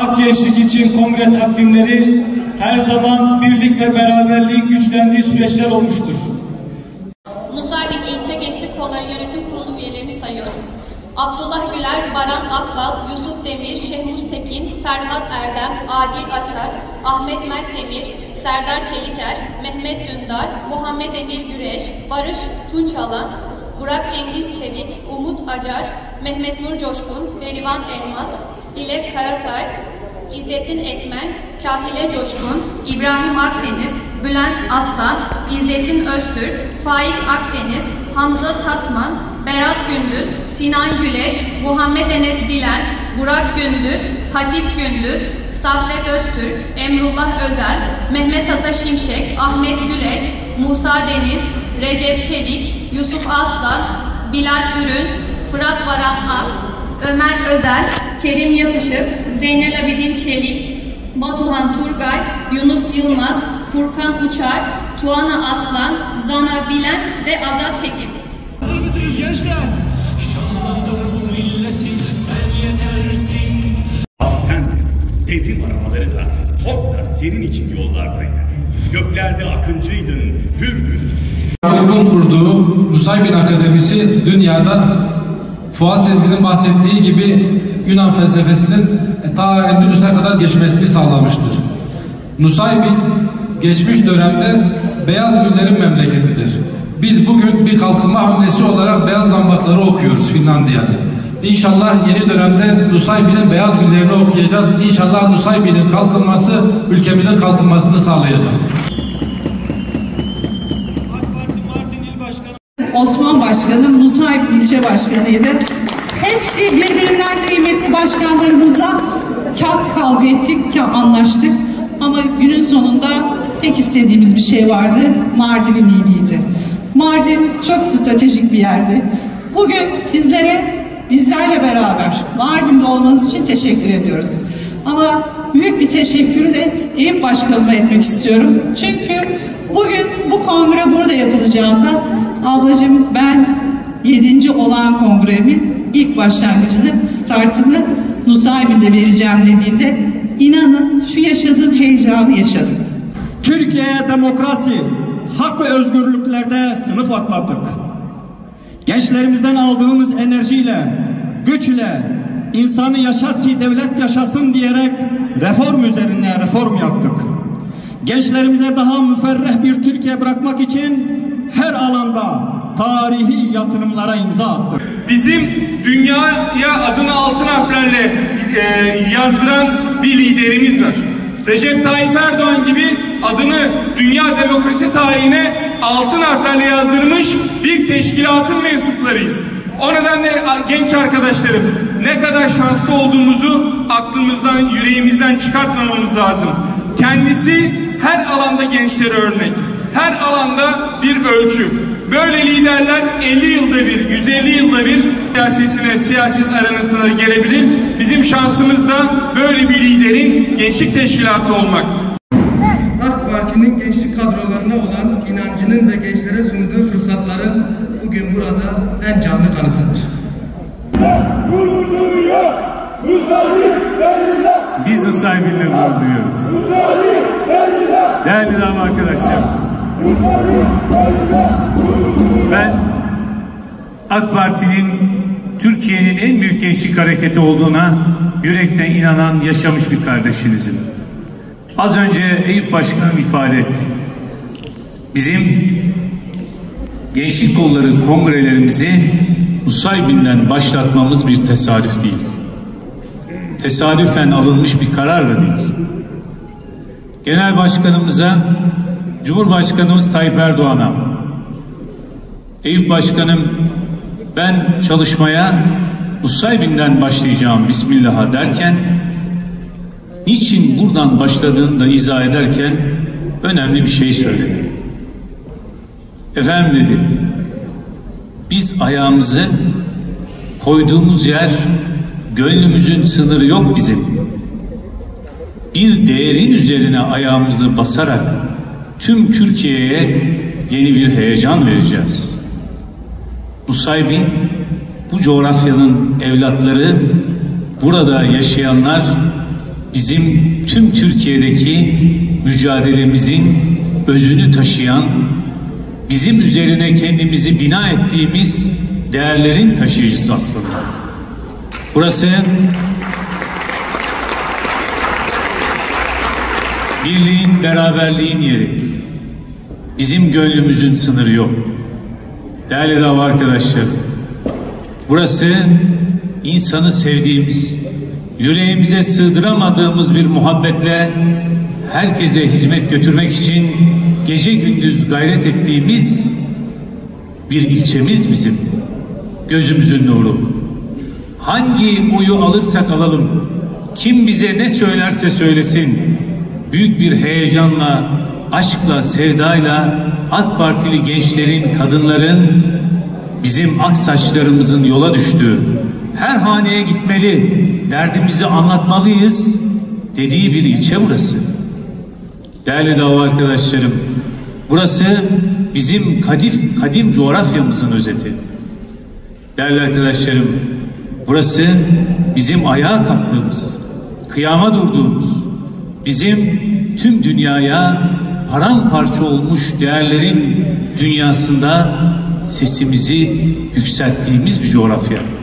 Ak Gençlik için kongre takvimleri her zaman birlik ve beraberliğin güçlendiği süreçler olmuştur. Nusaybin İlçe Gençlik Kolları Yönetim Kurulu üyelerini sayıyorum. Abdullah Güler, Baran Akbal, Yusuf Demir, Şehmus Tekin, Ferhat Erdem, Adil Açar, Ahmet Mert Demir, Serdar Çeliker, Mehmet Dündar, Muhammed Emir Güreş, Barış Tunçalan, Burak Cengiz Çevik, Umut Acar, Mehmet Nur Coşkun, Berivan Elmas, Dilek Karatay, İzzettin Ekmen, Kahile Coşkun, İbrahim Akdeniz, Bülent Aslan, İzzettin Öztürk, Faik Akdeniz, Hamza Tasman, Berat Gündüz, Sinan Güleç, Muhammed Enes Bilen, Burak Gündüz, Hatip Gündüz, Saffet Öztürk, Emrullah Özel, Mehmet Ata Şimşek, Ahmet Güleç, Musa Deniz, Recep Çelik, Yusuf Aslan, Bilal Ürün, Fırat Varan Ak, Ömer Özel, Kerim Yapışık, Zeynel Abidin Çelik, Batuhan Turgay, Yunus Yılmaz, Furkan Uçar, Tuana Aslan, Zana Bilen ve Azat Tekin. Hazır mısınız gençler? Sen devrim arabaları da, top da senin için yollardaydı. Göklerde akıncıydın, hürdün. Yardımın kurduğu Nusaybin Akademisi dünyada Fuat Sezgin'in bahsettiği gibi Yunan felsefesinin ta Endülüs'e kadar geçmesini sağlamıştır. Nusaybin geçmiş dönemde beyaz güllerin memleketidir. Biz bugün bir kalkınma hamlesi olarak beyaz zambakları okuyoruz Finlandiya'da. İnşallah yeni dönemde Nusaybin'in beyaz güllerini okuyacağız. İnşallah Nusaybin'in kalkınması ülkemizin kalkınmasını sağlayacak. Osman Başkanım, Nusaybin İlçe Başkanı'ydı. Hepsi birbirinden kıymetli başkanlarımızla kavga ettik, anlaştık. Ama günün sonunda tek istediğimiz bir şey vardı, Mardin'in iyiliğiydi. Mardin çok stratejik bir yerdi. Bugün sizlere bizlerle beraber Mardin'de olmanız için teşekkür ediyoruz. Ama büyük bir teşekkürü de Eyüp Başkanıma etmek istiyorum. Çünkü bugün bu kongre burada yapılacağında ablacığım ben 7. olan kongremin ilk başlangıcını, startını Nusaybin'de vereceğim dediğinde inanın şu yaşadığım heyecanı yaşadım. Türkiye'ye demokrasi, hak ve özgürlüklerde sınıf atlattık. Gençlerimizden aldığımız enerjiyle, güçle, insanı yaşat ki devlet yaşasın diyerek reform üzerine reform yaptık. Gençlerimize daha müferreh bir Türkiye bırakmak için her alanda tarihi yatırımlara imza attık. Bizim dünyaya adını altın harflerle yazdıran bir liderimiz var. Recep Tayyip Erdoğan gibi adını dünya demokrasi tarihine altın harflerle yazdırmış bir teşkilatın mensuplarıyız. O nedenle genç arkadaşlarım ne kadar şanslı olduğumuzu aklımızdan, yüreğimizden çıkartmamamız lazım. Kendisi her alanda gençlere örnek, her alanda bir ölçü. Böyle liderler 50 yılda bir, 150 yılda bir siyaset arenasına gelebilir. Bizim şansımız da böyle bir liderin gençlik teşkilatı olmak. AK Parti'nin gençlik kadrolarına olan inancının ve gençlere sunduğu fırsatların bugün burada en canlı kanıtıdır. Biz Nusaybin'le gurur duyuyoruz. Değerli damat arkadaşlarım, ben AK Parti'nin Türkiye'nin en büyük gençlik hareketi olduğuna yürekten inanan, yaşamış bir kardeşinizim. Az önce Eyüp Başkanım ifade etti. Bizim gençlik kolları kongrelerimizi Nusaybin'den başlatmamız bir tesadüf değil. Tesadüfen alınmış bir karar da değil. Genel Başkanımıza, Cumhurbaşkanımız Tayyip Erdoğan'a, Eyüp Başkanım ben çalışmaya Nusaybin'den başlayacağım Bismillah derken, niçin buradan başladığını da izah ederken önemli bir şey söyledi. Efendim dedi, biz ayağımızı koyduğumuz yer, gönlümüzün sınırı yok bizim. Bir değerin üzerine ayağımızı basarak tüm Türkiye'ye yeni bir heyecan vereceğiz. Nusaybin, bu coğrafyanın evlatları, burada yaşayanlar bizim tüm Türkiye'deki mücadelemizin özünü taşıyan, bizim üzerine kendimizi bina ettiğimiz değerlerin taşıyıcısı aslında. Burası birliğin, beraberliğin yeri. Bizim gönlümüzün sınırı yok. Değerli dava arkadaşlarım, burası insanı sevdiğimiz, yüreğimize sığdıramadığımız bir muhabbetle herkese hizmet götürmek için gece gündüz gayret ettiğimiz bir ilçemiz bizim. Gözümüzün nuru. Hangi oyu alırsak alalım, kim bize ne söylerse söylesin, büyük bir heyecanla, aşkla, sevdayla AK Partili gençlerin, kadınların, bizim aksaçlarımızın yola düştüğü, her haneye gitmeli, derdimizi anlatmalıyız dediği bir ilçe burası. Değerli dava arkadaşlarım, burası bizim kadim coğrafyamızın özeti. Değerli arkadaşlarım, burası bizim ayağa kalktığımız, kıyama durduğumuz, bizim tüm dünyaya paramparça olmuş değerlerin dünyasında sesimizi yükselttiğimiz bir coğrafya.